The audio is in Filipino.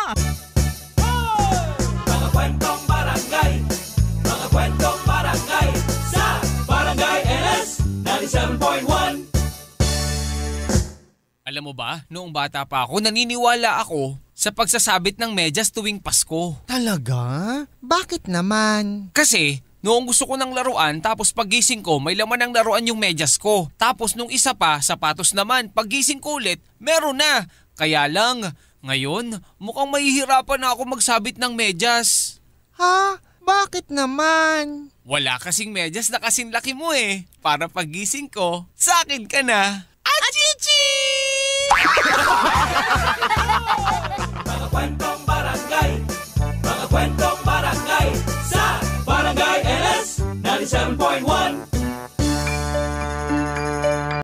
Mga kwentong barangay, mga kwentong barangay, sa Barangay NS 97.1. Alam mo ba, noong bata pa ako, naniniwala ako sa pagsasabit ng medyas tuwing Pasko. Talaga? Bakit naman? Kasi noong gusto ko ng laruan tapos paggising ko may laman ng laruan yung medyas ko. Tapos nung isa pa, sapatos naman, paggising ko ulit, meron na. Kaya lang, ngayon mukhang mahihirapan na ako magsabit ng medyas. Ha? Bakit naman? Wala kasing medyas na kasing laki mo eh. Para paggising ko, sa akin ka na.